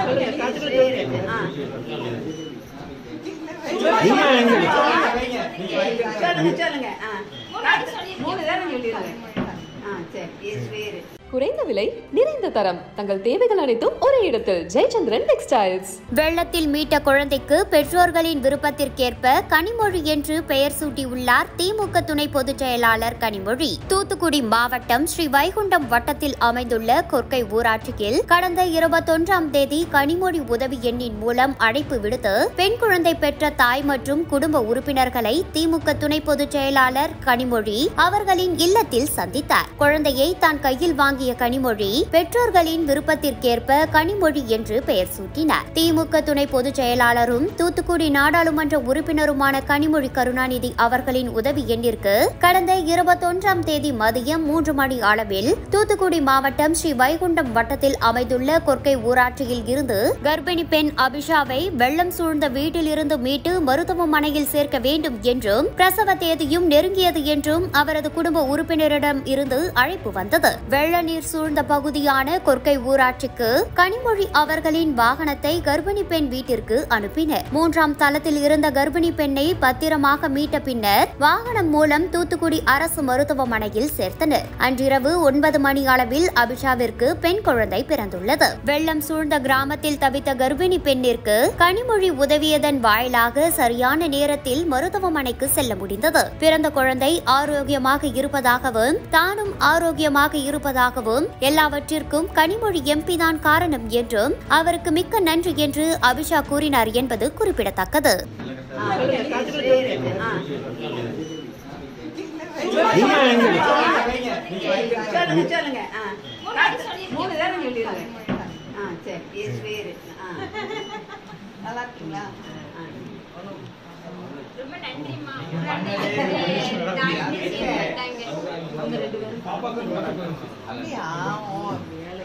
குறைந்த விலை நிறைந்த தரம் தங்கள் தேவைகள் அனைத்தும் ஒரே இடத்தில் ஜெயச்சந்திரன் டெக்ஸ்டைல்ஸ். வெள்ளத்தில் மீட்ட குழந்தைக்கு பெற்றோர்களின் விருப்பத்திற்கேற்ப கனிமொழி என்று பெயர் சூட்டியுள்ளார் திமுக துணை பொதுச் செயலாளர் கனிமொழி. தூத்துக்குடி மாவட்டம் ஸ்ரீ வைகுண்டம் வட்டத்தில் அமைந்துள்ள கொர்க்கை ஊராட்சியில் கடந்த 21ஆம் தேதி கனிமொழி உதவி எண்ணின் மூலம் அழைப்பு விடுத்து பெண் குழந்தை பெற்ற தாய் மற்றும் குடும்ப உறுப்பினர்களை திமுக துணை பொதுச் செயலாளர் கனிமொழி அவர்களின் இல்லத்தில் சந்தித்தார். குழந்தையை தான் கையில் வாங்கி கனிமொழி பெற்றோர்களின் விருப்பத்திற்கேற்ப கனிமொழி என்று பெயர் சூட்டினார். திமுக துணை பொதுச் செயலாளரும் தூத்துக்குடி நாடாளுமன்ற உறுப்பினருமான கனிமொழி கருணாநிதி அவர்களின் உதவி எண்ணிற்கு கடந்த 21ஆம் தேதி மதியம் 3 மணி அளவில் தூத்துக்குடி மாவட்டம் ஸ்ரீ வைகுண்டம் வட்டத்தில் அமைந்துள்ள கொர்க்கை ஊராட்சியில் இருந்து கர்ப்பிணி பெண் அபிஷாவை வெள்ளம் சூழ்ந்த வீட்டில் இருந்து மீட்டு மருத்துவமனையில் சேர்க்க வேண்டும் என்றும் பிரசவ தேதியும் நெருங்கியது என்றும் அவரது குடும்ப உறுப்பினரிடம் இருந்து அழைப்பு வந்தது. வெள்ள நீர் சூழ்ந்த பகுதியான கொர்க்கை ஊராட்சிக்கு கனிமொழி அவர்களின் வாகனத்தை கர்ப்பிணி பெண் வீட்டிற்கு அனுப்பினர். 3ஆம் தளத்தில் இருந்த கர்ப்பிணி பெண்ணை பத்திரமாக மீட்ட பின்னர் வாகனம் மூலம் தூத்துக்குடி அரசு மருத்துவமனையில் சேர்த்தனர். அன்றிரவு 9 மணி அளவில் அபிஷாவிற்கு பெண் குழந்தை பிறந்துள்ளது. வெள்ளம் சூழ்ந்த கிராமத்தில் தவித்த கர்ப்பிணி பெண்ணிற்கு கனிமொழி உதவியதன் வாயிலாக சரியான நேரத்தில் மருத்துவமனைக்கு செல்ல முடிந்தது. பிறந்த குழந்தை ஆரோக்கியமாக இருப்பதாகவும் தானும் ஆரோக்கியமாக இருப்பதாகவும் எல்லாவற்றிற்கும் கனிமொழி எம்பி தான் காரணம் என்றும் அவருக்கு மிக்க நன்றி என்று அபிஷா கூறினார் என்பது குறிப்பிடத்தக்கது.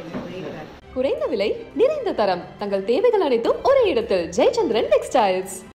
குறைந்த விலை நிறைந்த தரம் தங்கள் தேவைகள் அனைத்தும் ஒரே இடத்தில் ஜெயச்சந்திரன் டெக்ஸ்டைல்ஸ்.